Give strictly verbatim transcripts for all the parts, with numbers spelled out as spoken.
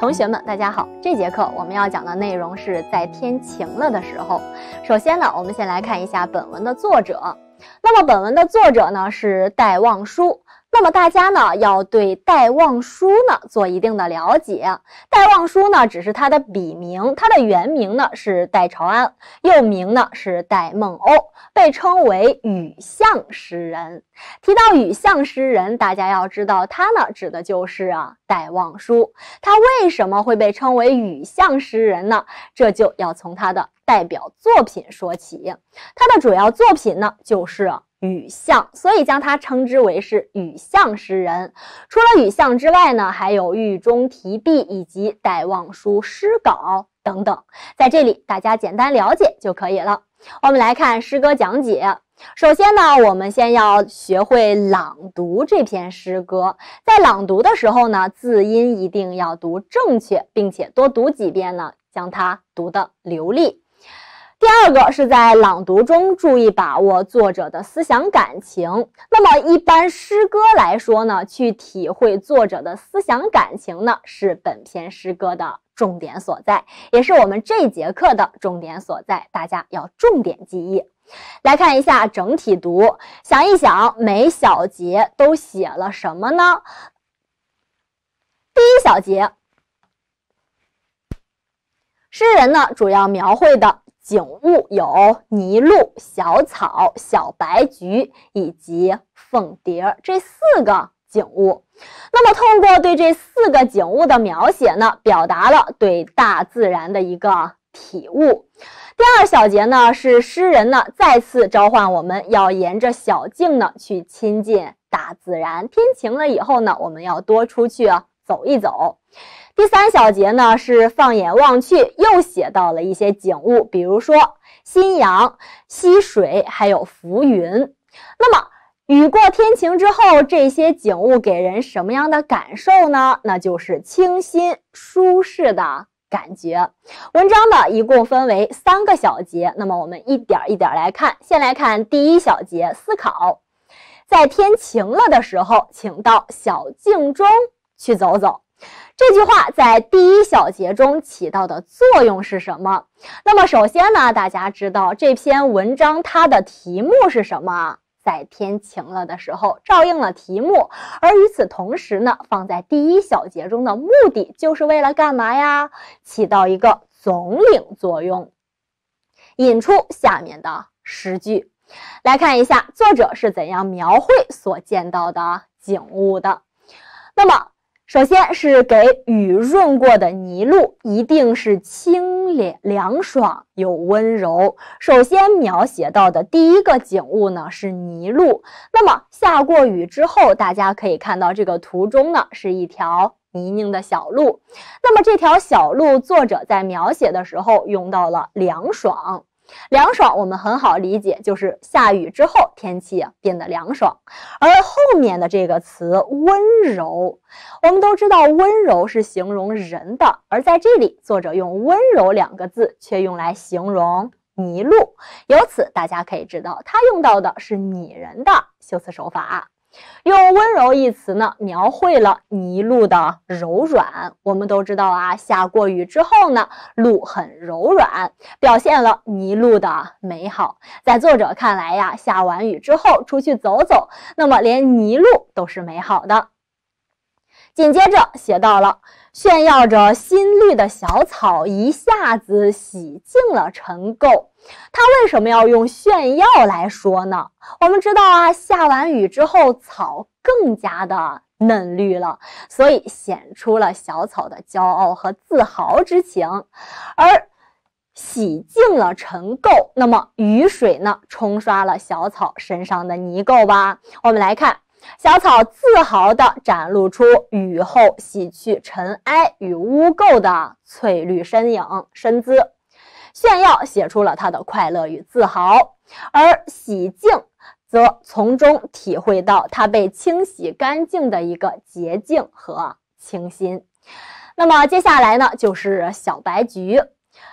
同学们，大家好！这节课我们要讲的内容是在天晴了的时候。首先呢，我们先来看一下本文的作者。那么本文的作者呢是戴望舒。那么大家呢要对戴望舒呢做一定的了解。戴望舒呢只是他的笔名，他的原名呢是戴朝安，又名呢是戴梦欧，被称为雨巷诗人。提到雨巷诗人，大家要知道他呢指的就是啊戴望舒。他为什么会被称为雨巷诗人呢？这就要从他的代表作品说起。他的主要作品呢就是雨巷，所以将他称之为是雨巷诗人。除了雨巷之外呢，还有狱中题壁以及戴望舒诗稿等等，在这里大家简单了解就可以了。我们来看诗歌讲解。首先呢，我们先要学会朗读这篇诗歌。在朗读的时候呢，字音一定要读正确，并且多读几遍呢，将它读得流利。第二个是在朗读中注意把握作者的思想感情。那么一般诗歌来说呢，去体会作者的思想感情呢，是本篇诗歌的重点所在，也是我们这节课的重点所在，大家要重点记忆。来看一下整体读，想一想每小节都写了什么呢？第一小节，诗人呢主要描绘的景物有泥路、小草、小白菊以及凤蝶这四个景物。那么通过对这四个景物的描写呢，表达了对大自然的一个体悟。第二小节呢，是诗人呢再次召唤我们要沿着小径呢去亲近大自然。天晴了以后呢，我们要多出去啊走一走。第三小节呢，是放眼望去，又写到了一些景物，比如说新阳、溪水，还有浮云。那么雨过天晴之后，这些景物给人什么样的感受呢？那就是清新舒适的感觉。文章呢一共分为三个小节，那么我们一点一点来看。先来看第一小节，思考。在天晴了的时候，请到小径中去走走。这句话在第一小节中起到的作用是什么？那么首先呢，大家知道这篇文章它的题目是什么？在天晴了的时候，照应了题目。而与此同时呢，放在第一小节中的目的就是为了干嘛呀？起到一个总领作用，引出下面的诗句。来看一下作者是怎样描绘所见到的景物的。那么首先是给雨润过的泥路，一定是清凉凉爽又温柔。首先描写到的第一个景物呢是泥路。那么下过雨之后，大家可以看到这个图中呢是一条泥泞的小路。那么这条小路作者在描写的时候用到了凉爽。凉爽我们很好理解，就是下雨之后天气啊变得凉爽。而后面的这个词温柔，我们都知道温柔是形容人的，而在这里作者用温柔两个字却用来形容泥路，由此大家可以知道他用到的是拟人的修辞手法。用温柔一词呢，描绘了泥路的柔软。我们都知道啊，下过雨之后呢，路很柔软，表现了泥路的美好。在作者看来呀，下完雨之后出去走走，那么连泥路都是美好的。紧接着写到了炫耀着新绿的小草一下子洗净了尘垢。他为什么要用炫耀来说呢？我们知道啊，下完雨之后草更加的嫩绿了，所以显出了小草的骄傲和自豪之情。而洗净了尘垢，那么雨水呢冲刷了小草身上的泥垢吧。我们来看小草自豪地展露出雨后洗去尘埃与污垢的翠绿身影身姿，炫耀写出了他的快乐与自豪，而洗净则从中体会到他被清洗干净的一个洁净和清新。那么接下来呢，就是小白菊。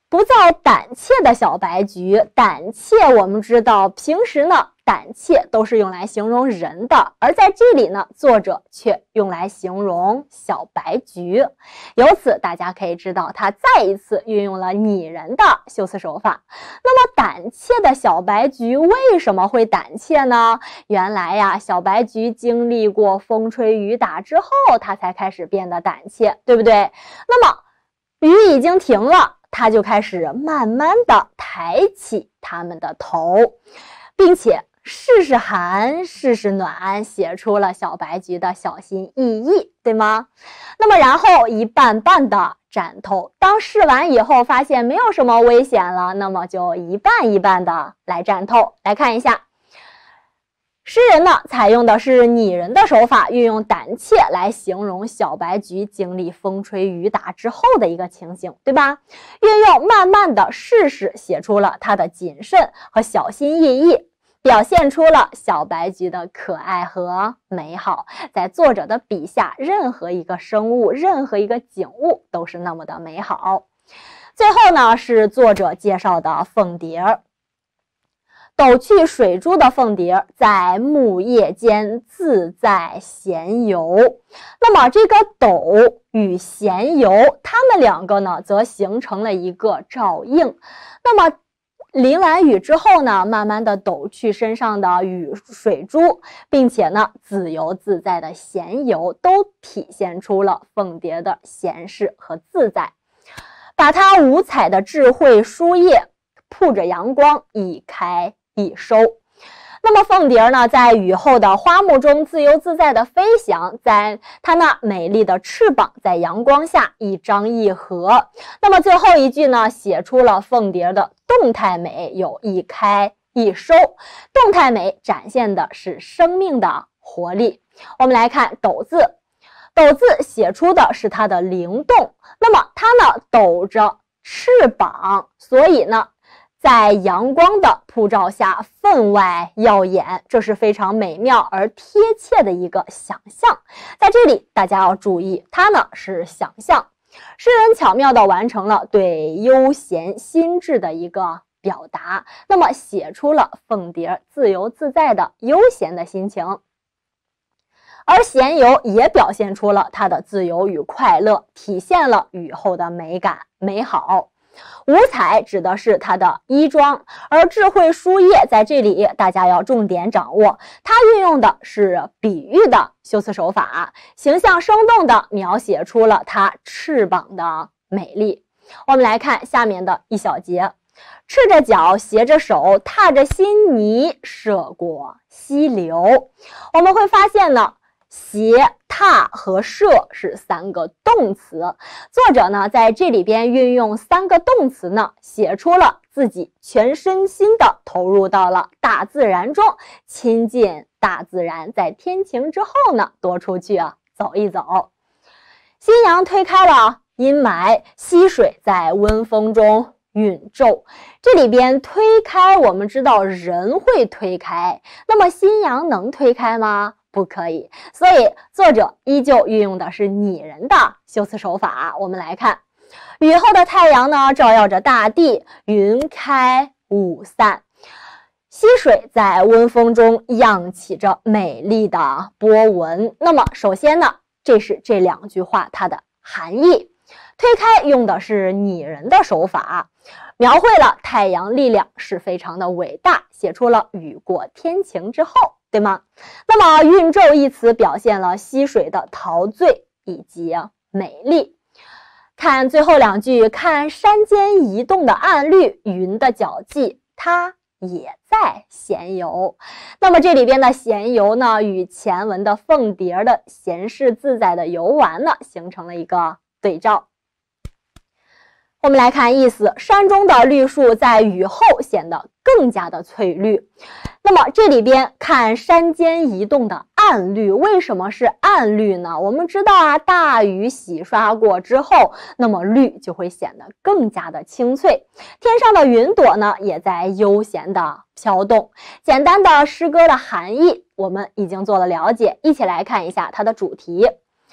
不再胆怯的小白菊，胆怯我们知道平时呢胆怯都是用来形容人的，而在这里呢作者却用来形容小白菊，由此大家可以知道他再一次运用了拟人的修辞手法。那么胆怯的小白菊为什么会胆怯呢？原来呀，小白菊经历过风吹雨打之后，它才开始变得胆怯，对不对？那么雨已经停了，它就开始慢慢的抬起它们的头，并且试试寒试试暖，写出了小白菊的小心翼翼，对吗？那么然后一瓣瓣的展透，当试完以后发现没有什么危险了，那么就一瓣一瓣的来展透。来看一下，诗人呢采用的是拟人的手法，运用胆怯来形容小白菊经历风吹雨打之后的一个情形，对吧？运用慢慢的试试写出了它的谨慎和小心翼翼，表现出了小白菊的可爱和美好。在作者的笔下，任何一个生物，任何一个景物都是那么的美好。最后呢，是作者介绍的凤蝶。抖去水珠的凤蝶在木叶间自在闲游。那么这个抖与闲游，它们两个呢则形成了一个照应。那么淋完雨之后呢，慢慢的抖去身上的雨水珠，并且呢自由自在的闲游，都体现出了凤蝶的闲适和自在。把它五彩的智慧书页铺着阳光，一开一收。那么凤蝶呢，在雨后的花木中自由自在的飞翔，在它那美丽的翅膀在阳光下一张一合。那么最后一句呢，写出了凤蝶的动态美，有一开一收。动态美展现的是生命的活力。我们来看抖字，抖字写出的是它的灵动。那么它呢抖着翅膀，所以呢在阳光的普照下分外耀眼，这是非常美妙而贴切的一个想象。在这里大家要注意，它呢是想象。诗人巧妙地完成了对悠闲心智的一个表达，那么写出了凤蝶自由自在的悠闲的心情。而闲游也表现出了它的自由与快乐，体现了雨后的美感美好。五彩指的是它的衣装，而智慧书页在这里大家要重点掌握，它运用的是比喻的修辞手法，形象生动地描写出了它翅膀的美丽。我们来看下面的一小节，赤着脚携着手踏着新泥涉过溪流。我们会发现呢，携、踏和涉是三个动词，作者呢在这里边运用三个动词呢，写出了自己全身心的投入到了大自然中，亲近大自然，在天晴之后呢，多出去啊走一走。新阳推开了阴霾，溪水在温风中允骤。这里边推开，我们知道人会推开，那么新阳能推开吗？不可以，所以作者依旧运用的是拟人的修辞手法。我们来看，雨后的太阳呢，照耀着大地，云开雾散，溪水在温风中漾起着美丽的波纹。那么首先呢，这是这两句话它的含义。推开用的是拟人的手法，描绘了太阳力量是非常的伟大，写出了雨过天晴之后，对吗？那么晕骤一词表现了溪水的陶醉以及美丽。看最后两句，看山间移动的暗绿，云的脚迹，它也在闲游。那么这里边的闲游呢，与前文的凤蝶的闲适自在的游玩呢，形成了一个对照。我们来看意思，山中的绿树在雨后显得更加的翠绿。那么这里边看山间移动的暗绿，为什么是暗绿呢？我们知道啊，大雨洗刷过之后，那么绿就会显得更加的清脆。天上的云朵呢，也在悠闲的飘动。简单的诗歌的含义我们已经做了了解，一起来看一下它的主题。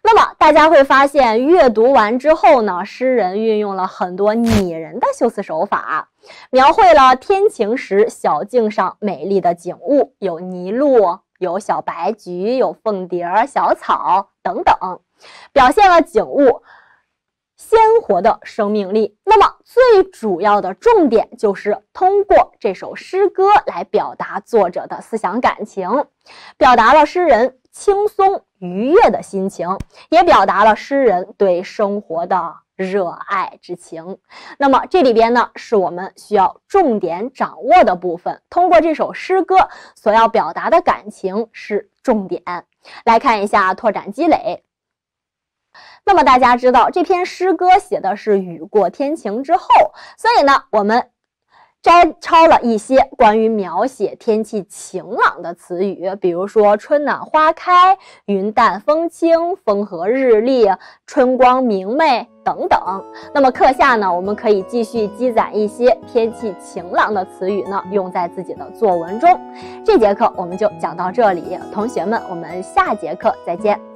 那么大家会发现，阅读完之后呢，诗人运用了很多拟人的修辞手法，描绘了天晴时小径上美丽的景物，有泥路，有小白菊，有凤蝶、小草等等，表现了景物鲜活的生命力。那么最主要的重点就是通过这首诗歌来表达作者的思想感情，表达了诗人轻松愉悦的心情，也表达了诗人对生活的热爱之情。那么这里边呢，是我们需要重点掌握的部分，通过这首诗歌所要表达的感情是重点。来看一下拓展积累。那么大家知道，这篇诗歌写的是雨过天晴之后，所以呢，我们摘抄了一些关于描写天气晴朗的词语，比如说春暖花开、云淡风轻、风和日丽、春光明媚等等。那么课下呢，我们可以继续积攒一些天气晴朗的词语呢，用在自己的作文中。这节课我们就讲到这里，同学们，我们下节课再见。